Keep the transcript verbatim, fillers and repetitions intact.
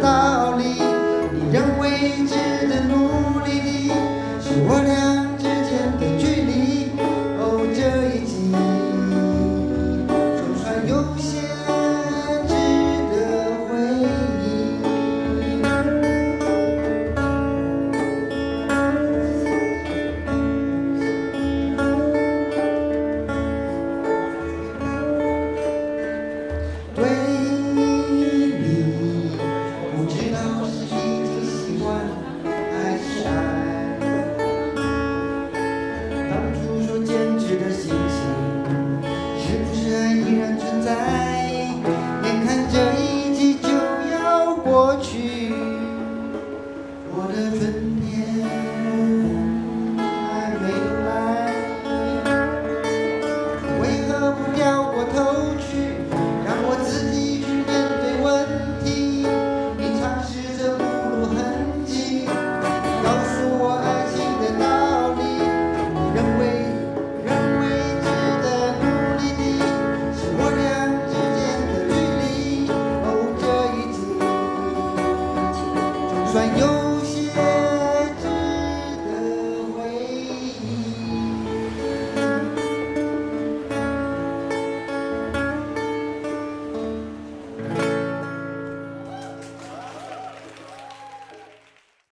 道理。你认为值得努力的，是我俩之间的距离。哦，这一集就算有些值得回忆。对你，不知道是已经习惯还是爱。当初说坚持的心情，是不是爱依然存在？